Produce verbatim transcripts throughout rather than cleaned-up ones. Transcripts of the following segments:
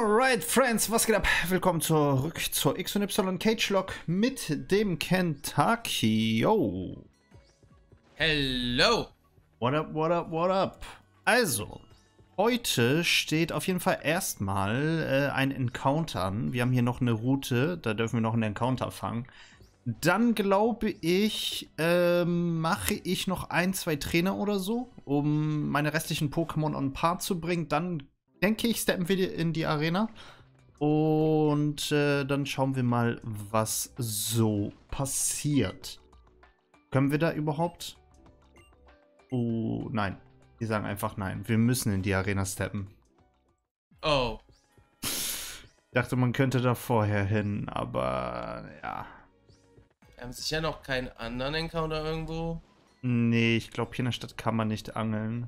Alright, Friends, was geht ab? Willkommen zurück zur X und Y Cage Lock mit dem Kentucky. Yo. Hello. What up, what up, what up? Also, heute steht auf jeden Fall erstmal äh, ein Encounter an. Wir haben hier noch eine Route, da dürfen wir noch einen Encounter fangen. Dann glaube ich, ähm, mache ich noch ein, zwei Trainer oder so, um meine restlichen Pokémon on Par zu bringen. Dann denke ich, steppen wir in die Arena. Und äh, dann schauen wir mal, was so passiert. Können wir da überhaupt? Oh, nein. Die sagen einfach nein. Wir müssen in die Arena steppen. Oh. Ich dachte, man könnte da vorher hin, aber ja. Wir haben sicher noch keinen anderen Encounter irgendwo. Nee, ich glaube, hier in der Stadt kann man nicht angeln.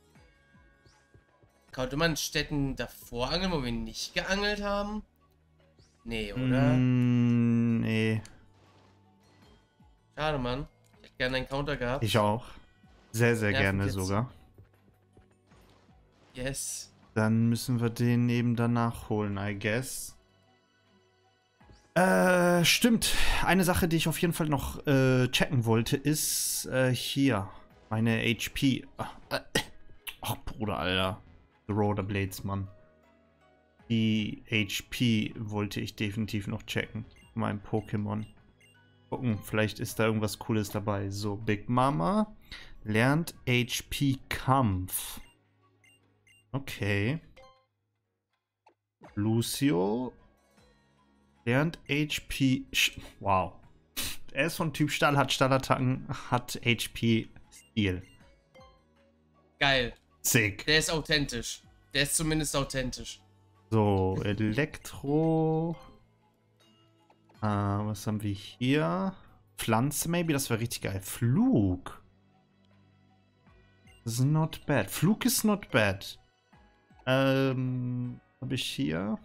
Konnte man Städten davor angeln, wo wir nicht geangelt haben? Nee, oder? Mm, nee. Schade, Mann. Ich hätte gerne einen Encounter gehabt. Ich auch. Sehr, sehr Nervt gerne jetzt. sogar. Yes. Dann müssen wir den eben danach holen, I guess. Äh, stimmt. Eine Sache, die ich auf jeden Fall noch äh, checken wollte, ist äh, hier. Meine H P. Ach, äh, ach Bruder, Alter. The Rotor Blades, Mann. Die H P wollte ich definitiv noch checken. Mein Pokémon. Gucken, vielleicht ist da irgendwas Cooles dabei. So, Big Mama lernt H P-Kampf. Okay. Lucio lernt H P... Sch wow. Er ist von Typ Stahl, hat Stahlattacken, hat H P Stil. Geil. Sick. Der ist authentisch. Der ist zumindest authentisch. So, Elektro. Äh, was haben wir hier? Pflanze, maybe? Das wäre richtig geil. Flug. Das ist not bad. Flug ist not bad. Ähm, habe ich hier?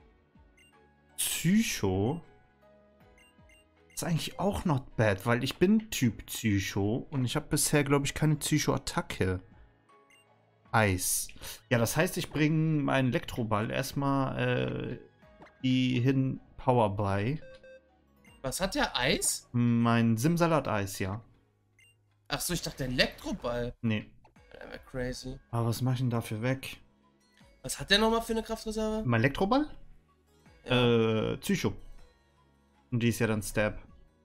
Psycho. Ist eigentlich auch not bad, weil ich bin Typ Psycho und ich habe bisher, glaube ich, keine Psycho-Attacke. Eis. Ja, das heißt, ich bringe meinen Elektroball erstmal äh, die hin Power bei. Was hat der? Eis? Mein Simsalat-Eis, ja. Achso, ich dachte Elektroball. Nee. Der wäre crazy. Aber was mache ich denn dafür weg? Was hat der nochmal für eine Kraftreserve? Mein Elektroball? Ja. Äh, Psycho. Und die ist ja dann Stab.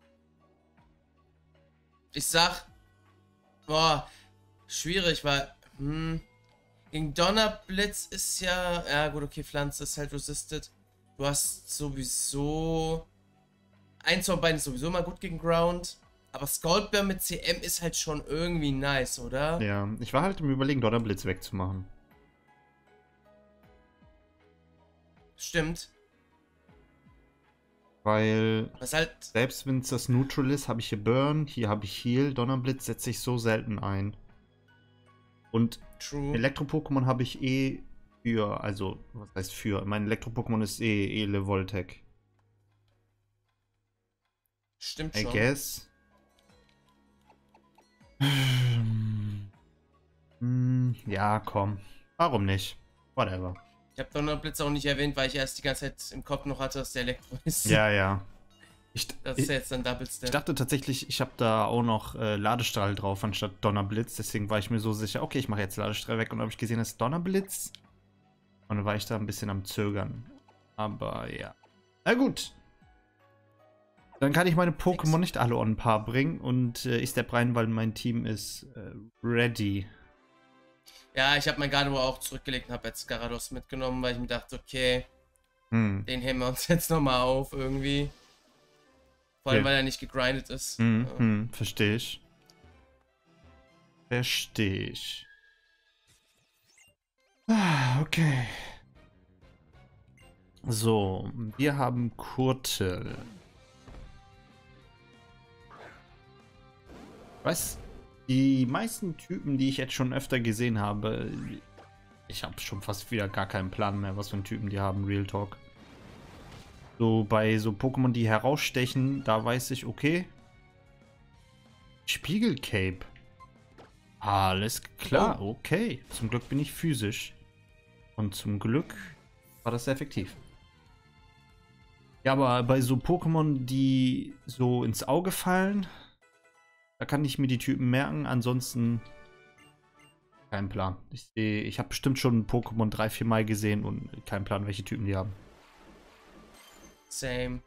Ich sag, boah, schwierig, weil, hm, gegen Donnerblitz ist ja, ja gut, okay, Pflanze ist halt resisted. Du hast sowieso, eins von beiden ist sowieso mal gut gegen Ground, aber Scaldbear mit C M ist halt schon irgendwie nice, oder? Ja, ich war halt im Überlegen, Donnerblitz wegzumachen. Stimmt. Weil, Was halt, selbst wenn es das Neutral ist, habe ich hier Burn, hier habe ich Heal. Donnerblitz setze ich so selten ein. Und true. Elektro-Pokémon habe ich eh für, also, was heißt für? Mein Elektro-Pokémon ist eh Ele Voltec. Stimmt I schon. guess. Hm, ja, komm. Warum nicht? Whatever. Ich habe Donnerblitz auch nicht erwähnt, weil ich erst die ganze Zeit im Kopf noch hatte, dass der Elektro ist. Ja, ja. Ich, Das ich, ist ja jetzt ein Double Step. ich dachte tatsächlich, ich habe da auch noch äh, Ladestrahl drauf anstatt Donnerblitz. Deswegen war ich mir so sicher, okay, ich mache jetzt Ladestrahl weg. Und dann habe ich gesehen, das ist Donnerblitz. Und dann war ich da ein bisschen am Zögern. Aber ja. Na gut. Dann kann ich meine Pokémon nicht alle on par bringen. Und äh, ich step rein, weil mein Team ist äh, ready. Ja, ich habe mein Gardevoir auch zurückgelegt und habe jetzt Garados mitgenommen, weil ich mir dachte, okay, Hm. den heben wir uns jetzt nochmal auf irgendwie. Vor allem, Ja. weil er nicht gegrindet ist. Hm, Ja. hm, verstehe ich. Verstehe ich. Ah, okay. So, wir haben Kurtel. Was? Die meisten Typen, die ich jetzt schon öfter gesehen habe, ich habe schon fast wieder gar keinen Plan mehr, was für einen Typen die haben, Real Talk. So, bei so Pokémon, die herausstechen, da weiß ich, okay. Spiegelcape. Alles klar, Oh. okay. Zum Glück bin ich physisch. Und zum Glück war das sehr effektiv. Ja, aber bei so Pokémon, die so ins Auge fallen, da kann ich mir die Typen merken, ansonsten kein Plan. Ich sehe, ich habe bestimmt schon Pokémon drei, vier Mal gesehen und keinen Plan, welche Typen die haben. Same.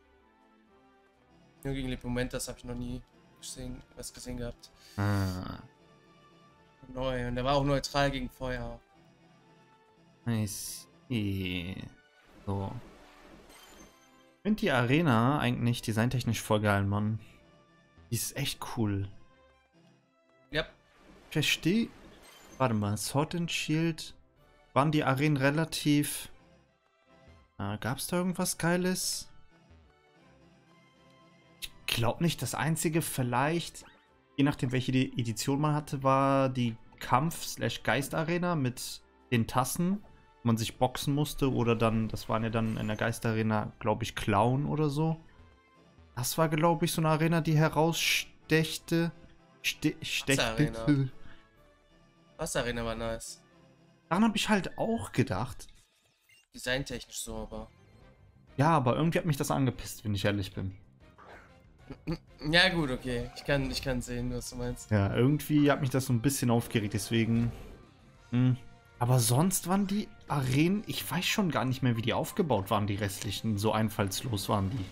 Nur gegen Lepomentas habe ich noch nie gesehen, was gesehen gehabt. Ah. Neu. Und der war auch neutral gegen Feuer. I see. So. Ich finde die Arena eigentlich designtechnisch voll geil, Mann. Die ist echt cool. Ja. Ich verstehe. Warte mal, Sword and Shield. Waren die Arenen relativ. Äh, Gab es da irgendwas Geiles? Ich glaube nicht. Das einzige vielleicht, je nachdem welche die Edition man hatte, war die Kampf-Geist-Arena mit den Tassen, wo man sich boxen musste. Oder dann, das waren ja dann in der Geist-Arena, glaube ich, Clown oder so. Das war, glaube ich, so eine Arena, die herausstechte. Ste stechte. Wasserarena. Wasserarena war nice. Daran habe ich halt auch gedacht. Designtechnisch so, aber. Ja, aber irgendwie hat mich das angepisst, wenn ich ehrlich bin. Ja, gut, okay. Ich kann, ich kann sehen, was du meinst. Ja, irgendwie hat mich das so ein bisschen aufgeregt, deswegen. Mh. Aber sonst waren die Arenen, ich weiß schon gar nicht mehr, wie die aufgebaut waren, die restlichen. So einfallslos waren die.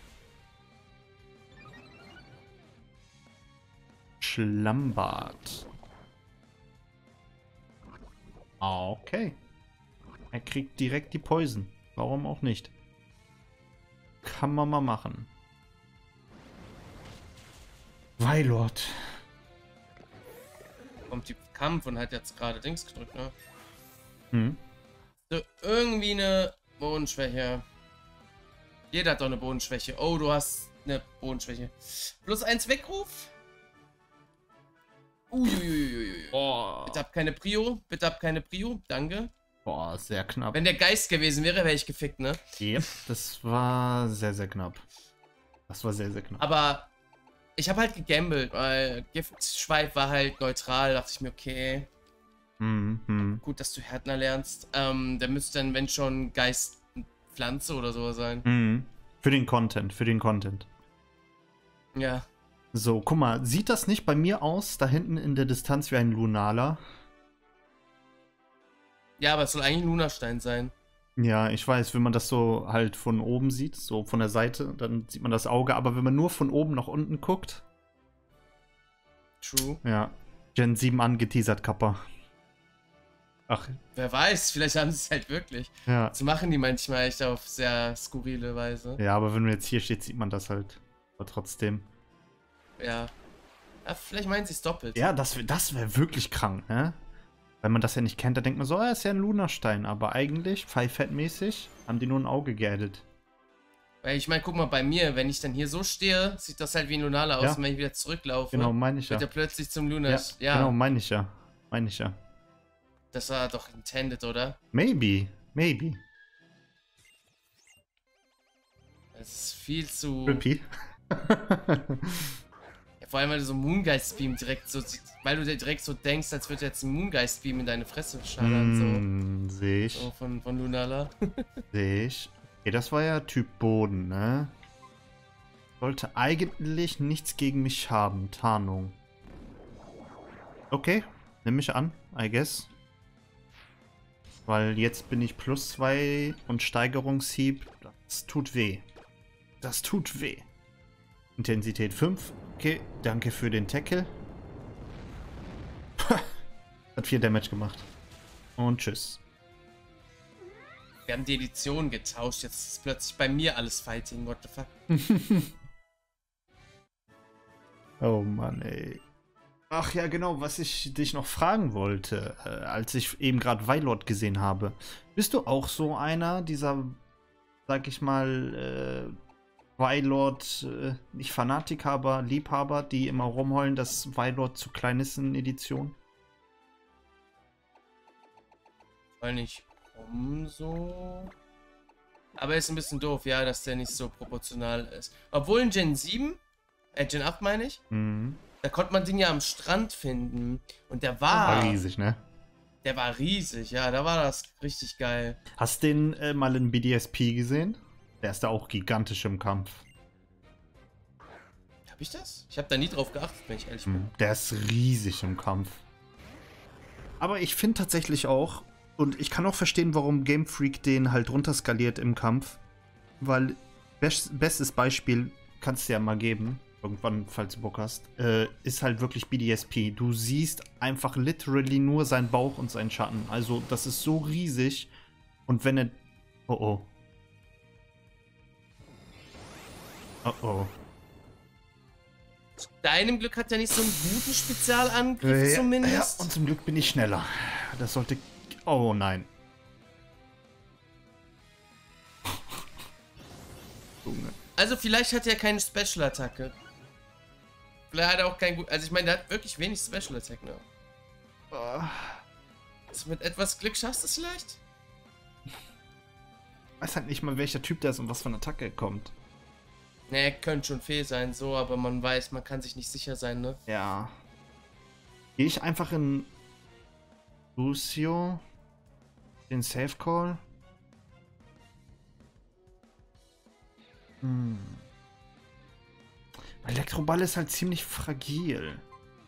Schlammbad. Okay. Er kriegt direkt die Poison. Warum auch nicht? Kann man mal machen. Weilord. Kommt die Kampf und hat jetzt gerade Dings gedrückt, ne? Hm. So, irgendwie eine Bodenschwäche. Jeder hat doch eine Bodenschwäche. Oh, du hast eine Bodenschwäche. Plus eins Weckruf. Uiuiuiui. Boah. Bitte hab keine Prio. Bitte hab keine Prio. Danke. Boah, sehr knapp. Wenn der Geist gewesen wäre, wäre ich gefickt, ne? Yep, das war sehr, sehr knapp. Das war sehr, sehr knapp. Aber ich habe halt gegambelt, weil Giftschweif war halt neutral. Da dachte ich mir, okay, Mhm, mhm. gut, dass du Härtner lernst. Ähm, der müsste dann, wenn schon, Geist Pflanze oder so sein. Mhm. Für den Content, für den Content. Ja. So, guck mal, sieht das nicht bei mir aus, da hinten in der Distanz wie ein Lunala? Ja, aber es soll eigentlich ein Lunastein sein. Ja, ich weiß, wenn man das so halt von oben sieht, so von der Seite, dann sieht man das Auge, aber wenn man nur von oben nach unten guckt. True. Ja, Gen sieben angeteasert, Kappa. Ach, Wer weiß, vielleicht haben sie es halt wirklich. ja. So machen die manchmal echt auf sehr skurrile Weise. Ja, aber wenn man jetzt hier steht, sieht man das halt. Aber trotzdem. Ja. Ja, vielleicht meinen sie es doppelt. Ja, das, wär- das wäre wirklich krank, ne? Wenn man das ja nicht kennt, da denkt man so, ah, ist ja ein Lunastein. Aber eigentlich, Pfeifett-mäßig, haben die nur ein Auge geaddet. Weil ich meine, guck mal, bei mir, wenn ich dann hier so stehe, sieht das halt wie ein Lunala aus. Ja. Und wenn ich wieder zurücklaufe, Genau, meine ich ja. wird er plötzlich zum Luna. Ja, Ja, genau, meine ich ja. Meine ich ja. das war doch intended, oder? Maybe, maybe. Das ist viel zu... Trippy. Ja, vor allem, weil du so Moongeist-Beam direkt so... Weil du dir direkt so denkst, als würde jetzt ein Moongeist-Beam in deine Fresse schallern. Mm, sehe ich. So, so von, von Lunala. Sehe ich. Okay, das war ja Typ Boden, ne? Sollte eigentlich nichts gegen mich haben. Tarnung. Okay, nehme ich an, I guess. Weil jetzt bin ich plus zwei und Steigerungshieb. Das tut weh. Das tut weh. Intensität fünf. Okay, danke für den Tackle. Hat vier Damage gemacht. Und tschüss. Wir haben die Edition getauscht. Jetzt ist plötzlich bei mir alles Fighting. What the fuck? Oh Mann, ey. Ach ja, genau, was ich dich noch fragen wollte, äh, als ich eben gerade Weilord gesehen habe. Bist du auch so einer dieser, sag ich mal, äh, Weilord, äh, nicht Fanatiker, aber Liebhaber, die immer rumheulen, dass Weilord zu klein ist in Edition? Weil nicht umso. Aber ist ein bisschen doof, ja, dass der nicht so proportional ist. Obwohl in Gen sieben, äh, Gen acht meine ich, Mhm. da konnte man den ja am Strand finden. Und der War war. riesig, ne? Der war riesig, ja, da war das richtig geil. Hast du den äh, mal in B D S P gesehen? Der ist da auch gigantisch im Kampf. Hab ich das? Ich habe da nie drauf geachtet, wenn ich ehrlich bin. Hm, der ist riesig im Kampf. Aber ich finde tatsächlich auch, und ich kann auch verstehen, warum Game Freak den halt runterskaliert im Kampf. Weil, best, bestes Beispiel, kannst du ja mal geben, irgendwann, falls du Bock hast, äh, ist halt wirklich B D S P. Du siehst einfach literally nur seinen Bauch und seinen Schatten. Also, das ist so riesig. Und wenn er... Oh oh. Oh oh. Zu deinem Glück hat er nicht so einen guten Spezialangriff Ja, zumindest. ja, und zum Glück bin ich schneller. Das sollte... Oh nein. Junge. Also vielleicht hat er keine Special-Attacke. Vielleicht hat er auch kein gut... Also ich meine, der hat wirklich wenig Special-Attack, ne? Oh. Also mit etwas Glück schaffst du es vielleicht? Ich weiß halt nicht mal, welcher Typ der ist und was von Attacke er kommt. Ne, könnte schon fehl sein, so, aber man weiß, man kann sich nicht sicher sein, ne? Ja. Gehe ich einfach in Lucio, den Safe Call. Hm. Elektroball ist halt ziemlich fragil.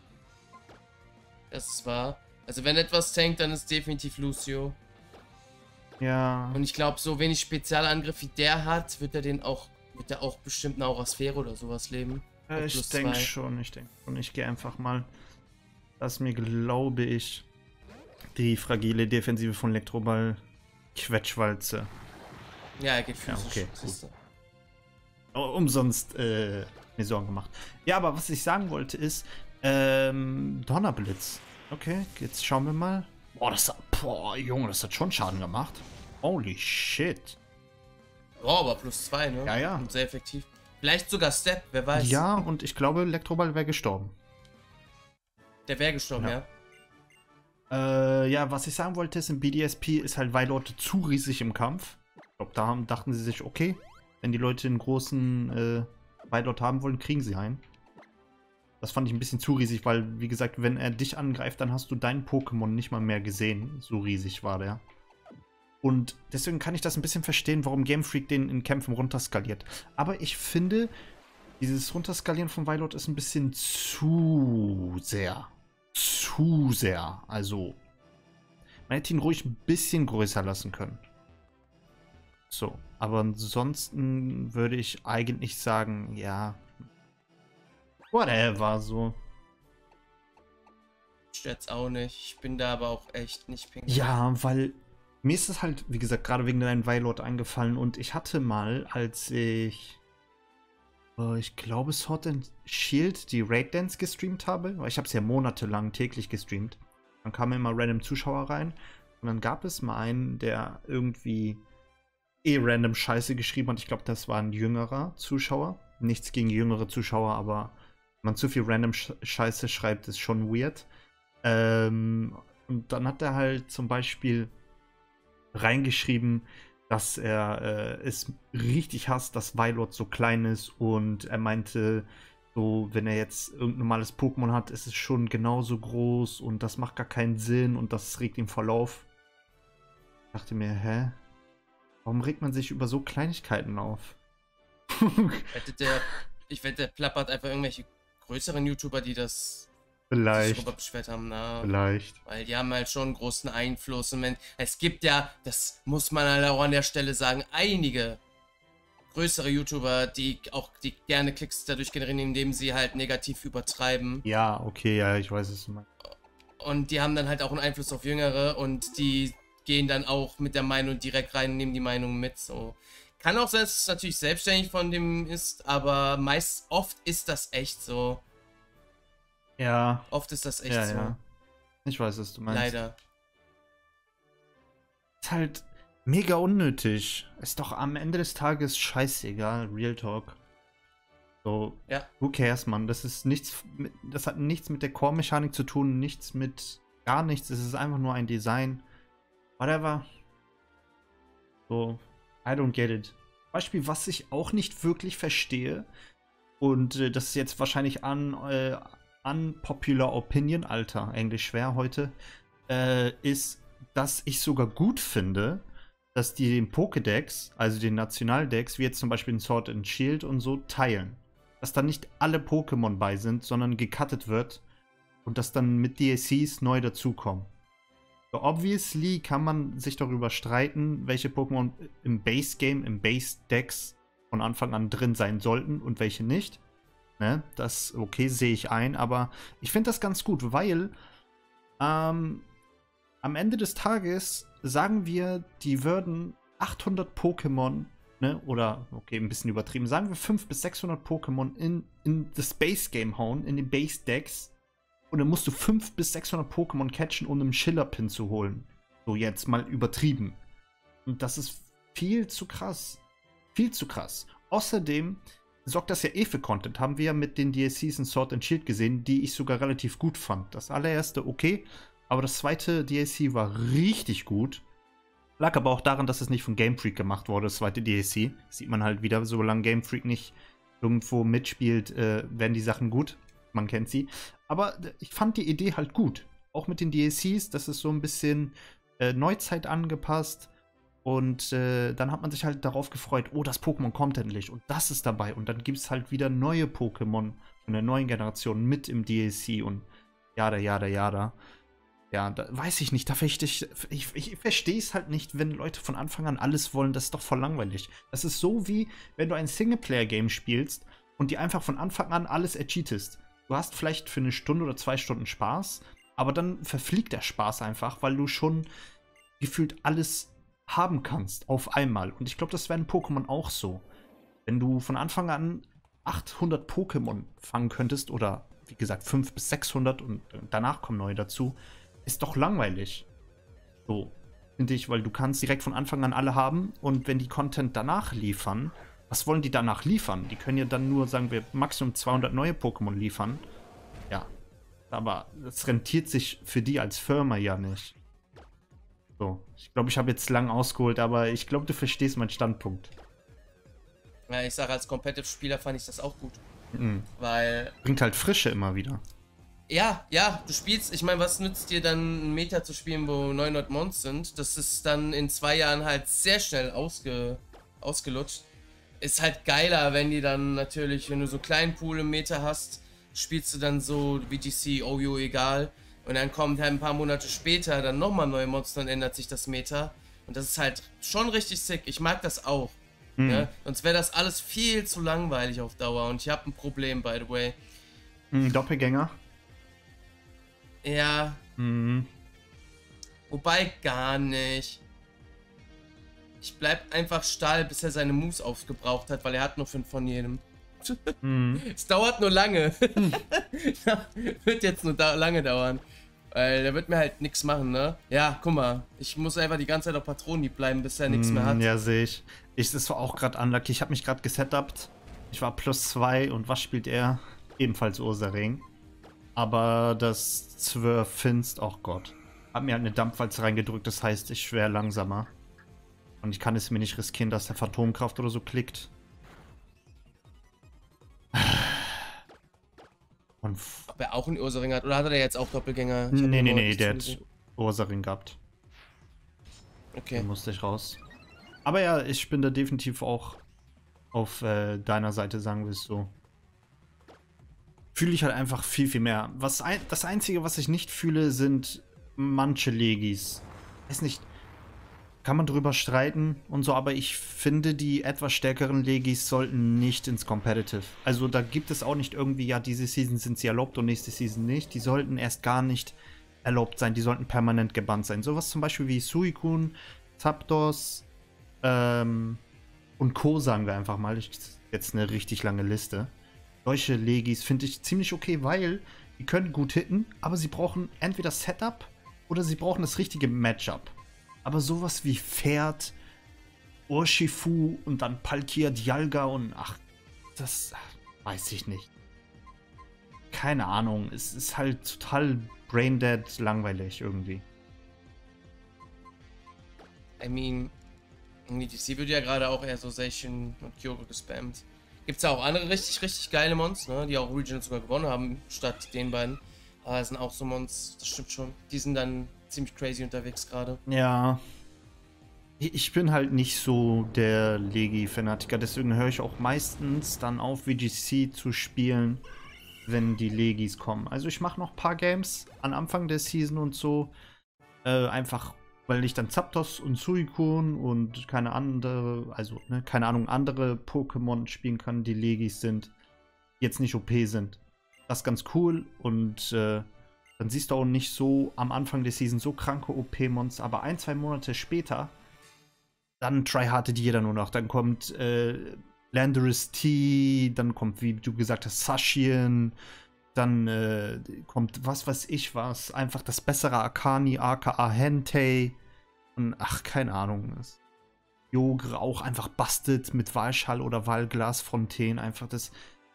Das ist wahr. Also wenn etwas tankt, dann ist definitiv Lucio. Ja. Und ich glaube, so wenig Spezialangriff wie der hat, wird er den auch, wird er auch bestimmt eine Aura-Sphäre oder sowas leben. Äh, ich denke schon, ich denke schon. Ich gehe einfach mal. Das mir, glaube ich, die fragile Defensive von Elektroball Quetschwalze. Ja, er geht physisch. Ja, okay, oh, umsonst äh, mir Sorgen gemacht. Ja, aber was ich sagen wollte ist, ähm, Donnerblitz. Okay, jetzt schauen wir mal. Boah, das hat, boah, Junge, das hat schon Schaden gemacht. Holy shit. Oh, aber plus zwei, ne? Ja, ja. Und sehr effektiv. Vielleicht sogar Step, wer weiß. Ja, und ich glaube, Elektroball wäre gestorben. Der wäre gestorben, Ja. ja. Äh, ja, was ich sagen wollte, ist, in B D S P ist halt, weil Leute zu riesig im Kampf. Ich glaube, da haben, dachten sie sich, okay, wenn die Leute einen großen äh, Weilord haben wollen, kriegen sie einen. Das fand ich ein bisschen zu riesig, weil, wie gesagt, wenn er dich angreift, dann hast du deinen Pokémon nicht mal mehr gesehen. So riesig war der. Und deswegen kann ich das ein bisschen verstehen, warum Game Freak den in Kämpfen runterskaliert. Aber ich finde, dieses Runterskalieren von Weilord ist ein bisschen zu sehr. Zu sehr. Also, man hätte ihn ruhig ein bisschen größer lassen können. So, aber ansonsten würde ich eigentlich sagen, ja, whatever, so. Stört's auch nicht. Ich bin da aber auch echt nicht pink. Ja, weil mir ist es halt, wie gesagt, gerade wegen deinem Weilord eingefallen und ich hatte mal, als ich, äh, ich glaube, Sword and Shield die Raid Dance gestreamt habe, weil ich habe es ja monatelang täglich gestreamt. Dann kamen immer random Zuschauer rein und dann gab es mal einen, der irgendwie eh random Scheiße geschrieben hat. Ich glaube, das war ein jüngerer Zuschauer. Nichts gegen jüngere Zuschauer, aber wenn man zu viel random Scheiße schreibt, ist schon weird. Ähm, und dann hat er halt zum Beispiel reingeschrieben, dass er äh, es richtig hasst, dass Weilord so klein ist und er meinte, so, wenn er jetzt irgendein normales Pokémon hat, ist es schon genauso groß und das macht gar keinen Sinn und das regt ihn voll auf. Ich dachte mir, hä? Warum regt man sich über so Kleinigkeiten auf? Wette, der, ich wette, der plappert einfach irgendwelche größeren YouTuber, die das Vielleicht. sich darüber beschwert haben. Na, Vielleicht. weil die haben halt schon einen großen Einfluss. Und wenn, es gibt ja, das muss man halt auch an der Stelle sagen, einige größere YouTuber, die auch die gerne Klicks dadurch generieren, indem sie halt negativ übertreiben. Ja, okay, ja, ich weiß es mal. Und die haben dann halt auch einen Einfluss auf Jüngere und die gehen dann auch mit der Meinung direkt rein und nehmen die Meinung mit. So. Kann auch sein, dass es natürlich selbstständig von dem ist, aber meist, oft ist das echt so. Ja. Oft ist das echt ja, so. Ja. Ich weiß, was du meinst. Leider. Ist halt mega unnötig. Ist doch am Ende des Tages scheißegal, Real Talk. So, Ja. who cares, Mann? Das ist nichts, mit, das hat nichts mit der Core-Mechanik zu tun, nichts mit gar nichts. Es ist einfach nur ein Design. Whatever. So, I don't get it. Beispiel, was ich auch nicht wirklich verstehe, und äh, das ist jetzt wahrscheinlich an, äh, unpopular opinion, Alter, Englisch schwer heute. äh, ist, dass ich sogar gut finde, dass die den Pokédex, also den Nationaldex, wie jetzt zum Beispiel in Sword and Shield und so, teilen. Dass da nicht alle Pokémon bei sind, sondern gecuttet wird und dass dann mit D L Cs neu dazukommen. So, obviously kann man sich darüber streiten, welche Pokémon im Base-Game, im Base-Dex von Anfang an drin sein sollten und welche nicht. Ne? Das, okay, sehe ich ein, aber ich finde das ganz gut, weil ähm, am Ende des Tages sagen wir, die würden achthundert Pokémon, ne, oder, okay, ein bisschen übertrieben, sagen wir fünfhundert bis sechshundert Pokémon in, in das Base-Game hauen, in den Base-Decks. Und dann musst du fünfhundert bis sechshundert Pokémon catchen, um einen Schiller-Pin zu holen. So jetzt mal übertrieben. Und das ist viel zu krass. Viel zu krass. Außerdem sorgt das ja eh für Content. Haben wir ja mit den D L Cs in Sword and Shield gesehen, die ich sogar relativ gut fand. Das allererste okay, aber das zweite D L C war richtig gut. Lag aber auch daran, dass es nicht von Game Freak gemacht wurde, das zweite D L C. Das sieht man halt wieder, solange Game Freak nicht irgendwo mitspielt, äh, werden die Sachen gut. Man kennt sie. Aber ich fand die Idee halt gut. Auch mit den D L Cs, das ist so ein bisschen äh, Neuzeit angepasst. Und äh, dann hat man sich halt darauf gefreut, oh, das Pokémon kommt endlich. Und das ist dabei. Und dann gibt es halt wieder neue Pokémon von der neuen Generation mit im D L C und jada, jada, jada. Ja, da weiß ich nicht. Da ich, ich, ich, ich verstehe es halt nicht, wenn Leute von Anfang an alles wollen. Das ist doch voll langweilig. Das ist so wie, wenn du ein Singleplayer-Game spielst und dir einfach von Anfang an alles ercheatest. Du hast vielleicht für eine Stunde oder zwei Stunden Spaß, aber dann verfliegt der Spaß einfach, weil du schon gefühlt alles haben kannst auf einmal. Und ich glaube, das wäre in Pokémon auch so. Wenn du von Anfang an achthundert Pokémon fangen könntest oder wie gesagt fünfhundert bis sechshundert und danach kommen neue dazu, ist doch langweilig. So, finde ich, weil du kannst direkt von Anfang an alle haben und wenn die Content danach liefern, was wollen die danach liefern? Die können ja dann nur, sagen wir, maximum zweihundert neue Pokémon liefern. Ja, aber das rentiert sich für die als Firma ja nicht. So, ich glaube, ich habe jetzt lang ausgeholt, aber ich glaube, du verstehst meinen Standpunkt. Ja, ich sage, als Competitive-Spieler fand ich das auch gut. Mhm. Weil... Bringt halt Frische immer wieder. Ja, ja, du spielst, ich meine, was nützt dir dann einen Meta zu spielen, wo neunhundert Mons sind? Das ist dann in zwei Jahren halt sehr schnell ausge, ausgelutscht. Ist halt geiler, wenn die dann natürlich, wenn du so einen kleinen Pool im Meta hast, spielst du dann so V G C, O U, egal. Und dann kommt halt ein paar Monate später dann nochmal neue Monster und ändert sich das Meta. Und das ist halt schon richtig sick. Ich mag das auch. Mhm. Ne? Sonst wäre das alles viel zu langweilig auf Dauer. Und ich habe ein Problem, by the way. Mhm, Doppelgänger? Ja. Mhm. Wobei gar nicht. Ich bleib einfach Stahl, bis er seine Moves aufgebraucht hat, weil er hat nur fünf von jedem. Mhm. Es dauert nur lange. Wird jetzt nur da lange dauern. Weil der wird mir halt nichts machen, ne? Ja, guck mal. Ich muss einfach die ganze Zeit auf Patronenhieb bleiben, bis er nichts mhm, mehr hat. Ja, sehe ich. Ich. Das war auch gerade unlucky. Ich habe mich gerade gesetupt. Ich war plus zwei und was spielt er? Ebenfalls Ursaring. Aber das Zwölf Finst, oh Gott. Hab mir halt eine Dampfwalze reingedrückt, das heißt, ich schwer langsamer. Und ich kann es mir nicht riskieren, dass der Phantomkraft oder so klickt. Und ob er auch einen Ursaring hat, oder hat er jetzt auch Doppelgänger? Nee, nee, nee, der hat Ursaring gehabt. Okay. Den musste ich raus. Aber ja, ich bin da definitiv auch auf äh, deiner Seite, sagen wir es so. Fühle ich halt einfach viel, viel mehr. Was ein, das Einzige, was ich nicht fühle, sind manche Legis. Weiß nicht, kann man drüber streiten und so, aber ich finde, die etwas stärkeren Legis sollten nicht ins Competitive. Also da gibt es auch nicht irgendwie, ja, diese Season sind sie erlaubt und nächste Season nicht. Die sollten erst gar nicht erlaubt sein, die sollten permanent gebannt sein. Sowas zum Beispiel wie Suicune, Zapdos ähm, und Co. sagen wir einfach mal. Ich, jetzt eine richtig lange Liste. Solche Legis finde ich ziemlich okay, weil die können gut hitten, aber sie brauchen entweder Setup oder sie brauchen das richtige Matchup. Aber sowas wie Pferd, Urshifu und dann Palkia, Dialga und ach, das weiß ich nicht. Keine Ahnung, es ist halt total braindead langweilig irgendwie. I mean, in E T C wird ja gerade auch eher so Zacian und Kyogre gespammt. Gibt's ja auch andere richtig, richtig geile Mons, ne, die auch Regional sogar gewonnen haben, statt den beiden. Aber es sind auch so Mons, das stimmt schon. Die sind dann ziemlich crazy unterwegs gerade. Ja. Ich bin halt nicht so der Legi-Fanatiker, deswegen höre ich auch meistens dann auf, V G C zu spielen, wenn die Legis kommen. Also ich mache noch ein paar Games an Anfang der Season und so, äh, einfach weil ich dann Zapdos und Suicune und keine andere, also ne, keine Ahnung, andere Pokémon spielen kann, die Legis sind, jetzt nicht O P sind. Das ist ganz cool und äh, dann siehst du auch nicht so am Anfang der Season so kranke O P-Monster, aber ein, zwei Monate später dann tryhardet jeder nur noch. Dann kommt äh, Landorus T, dann kommt, wie du gesagt hast, Sashien, dann äh, kommt was weiß ich was, einfach das bessere Akani, aka Hentei. Und ach, keine Ahnung. Jogre auch einfach bastet mit Walschall oder Walglasfontänen. Einfach das.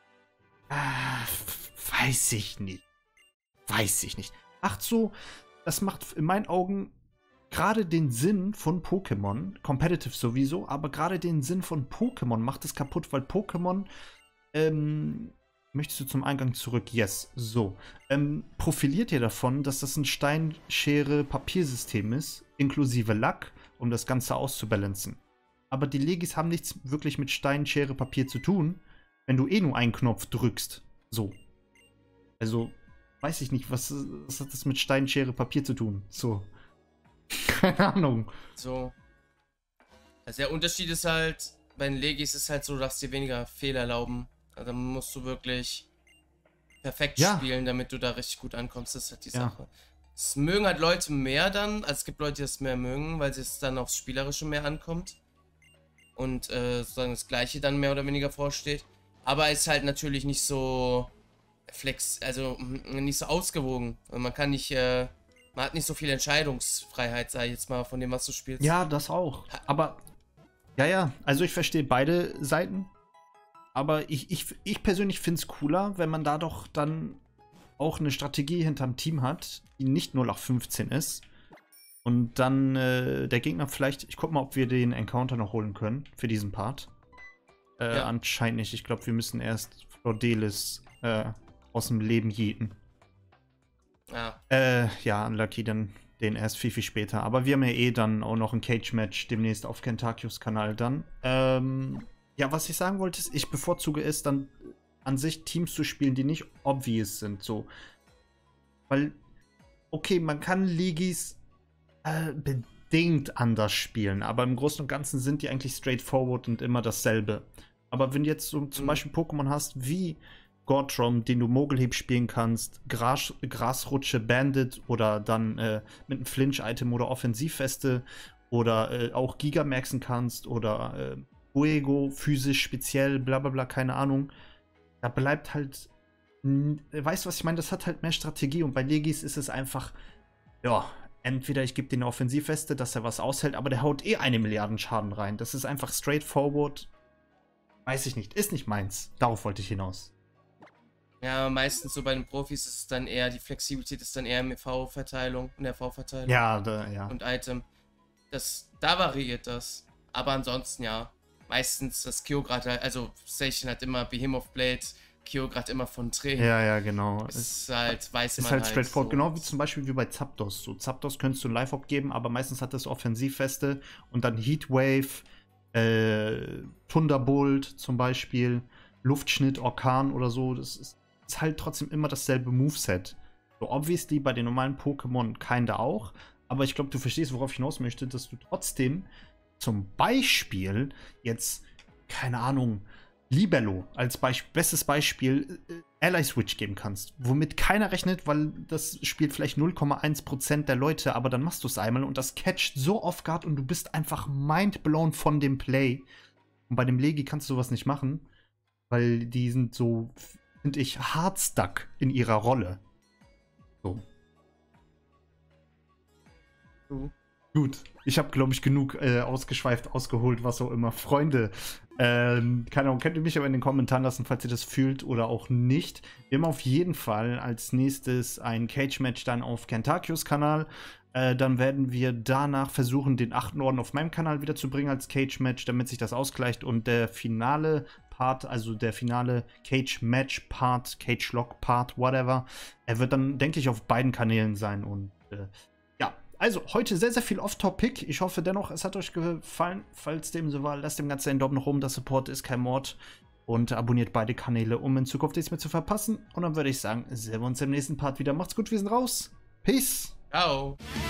Äh, weiß ich nicht. Weiß ich nicht. Ach so, das macht in meinen Augen gerade den Sinn von Pokémon, competitive sowieso, aber gerade den Sinn von Pokémon macht es kaputt, weil Pokémon, ähm, möchtest du zum Eingang zurück? Yes, so. Ähm, profiliert ihr davon, dass das ein Stein-Schere-Papiersystem ist, inklusive Lack, um das Ganze auszubalancen. Aber die Legis haben nichts wirklich mit Stein, Schere, Papier zu tun, wenn du eh nur einen Knopf drückst. So. Also, weiß ich nicht, was, was hat das mit Stein, Schere, Papier zu tun? So. Keine Ahnung. So. Also der Unterschied ist halt, bei den Legis ist halt so, dass dir weniger Fehler erlauben. Also dann musst du wirklich perfekt ja. spielen, damit du da richtig gut ankommst. Das ist halt die ja. Sache. Es mögen halt Leute mehr dann, also es gibt Leute, die das mehr mögen, weil es dann aufs Spielerische mehr ankommt. Und äh, sozusagen das Gleiche dann mehr oder weniger vorsteht. Aber ist halt natürlich nicht so flex, also nicht so ausgewogen. Und man kann nicht, äh, man hat nicht so viel Entscheidungsfreiheit, sag ich jetzt mal, von dem, was du spielst. Ja, das auch. Aber, ja, ja, also ich verstehe beide Seiten. Aber ich, ich, ich persönlich finde es cooler, wenn man da doch dann auch eine Strategie hinterm Team hat, die nicht null acht fünfzehn ist. Und dann äh, der Gegner vielleicht, ich guck mal, ob wir den Encounter noch holen können für diesen Part. Äh, ja. Anscheinend nicht. Ich glaube, wir müssen erst Flordelis äh, aus dem Leben jäten. Ja. Äh, ja, unlucky, dann den erst viel, viel später. Aber wir haben ja eh dann auch noch ein Cage-Match demnächst auf Kentakios Kanal dann. Ähm, ja, was ich sagen wollte, ist, ich bevorzuge es dann an sich Teams zu spielen, die nicht obvious sind, so. Weil, okay, man kann Legis äh, bedingt anders spielen, aber im Großen und Ganzen sind die eigentlich straightforward und immer dasselbe. Aber wenn du jetzt so zum mhm. Beispiel Pokémon hast wie Gordrom, den du Mogelheb spielen kannst, Gras, Grasrutsche Bandit oder dann äh, mit einem Flinch-Item oder Offensivfeste oder äh, auch Gigamaxen kannst oder äh, Fuego, physisch, speziell, bla bla bla, keine Ahnung. Da bleibt halt, weißt du, was ich meine? Das hat halt mehr Strategie und bei Legis ist es einfach, ja, entweder ich gebe den eine Offensivfeste, dass er was aushält, aber der haut eh eine Milliarden Schaden rein. Das ist einfach straightforward. Weiß ich nicht, ist nicht meins. Darauf wollte ich hinaus. Ja, meistens so bei den Profis ist es dann eher, die Flexibilität ist dann eher im E V-Verteilung, in der V-Verteilung. Ja, da, ja. Und Item. Das, da variiert das. Aber ansonsten ja, meistens das Kyogre, also Station hat immer Behemoth Blade, Kyogre immer von Tränen. Ja, ja, genau. Ist es halt, weiß ist man halt halt straightforward, so. genau wie zum Beispiel wie bei Zapdos. So, Zapdos könntest du ein Live-Op geben, aber meistens hat das Offensivfeste und dann Heatwave, äh, Thunderbolt zum Beispiel, Luftschnitt, Orkan oder so. Das ist, ist halt trotzdem immer dasselbe Moveset. So, obviously bei den normalen Pokémon kinda auch, aber ich glaube, du verstehst, worauf ich hinaus möchte, dass du trotzdem zum Beispiel jetzt, keine Ahnung, Libello als Beisp bestes Beispiel äh, Ally Switch geben kannst, womit keiner rechnet, weil das spielt vielleicht null Komma eins Prozent der Leute, aber dann machst du es einmal und das catcht so off guard und du bist einfach mindblown von dem Play. Und bei dem Legi kannst du sowas nicht machen, weil die sind so, finde ich, hard stuck in ihrer Rolle. So. Uh. Gut, ich habe, glaube ich, genug äh, ausgeschweift, ausgeholt, was auch immer. Freunde, ähm, keine Ahnung, könnt ihr mich aber in den Kommentaren lassen, falls ihr das fühlt oder auch nicht. Wir haben auf jeden Fall als nächstes ein Cage-Match dann auf Kentakios Kanal. Äh, dann werden wir danach versuchen, den achten Orden auf meinem Kanal wieder zu bringen als Cage-Match, damit sich das ausgleicht. Und der finale Part, also der finale Cage-Match-Part, Cage-Lock-Part, whatever, er wird dann, denke ich, auf beiden Kanälen sein. Und äh, ja, also heute sehr, sehr viel Off-Topic. Ich hoffe dennoch, es hat euch gefallen. Falls dem so war, lasst dem Ganzen einen Daumen nach oben. Das Support ist kein Mord. Und abonniert beide Kanäle, um in Zukunft nichts mehr zu verpassen. Und dann würde ich sagen, sehen wir uns im nächsten Part wieder. Macht's gut, wir sind raus. Peace. Ciao.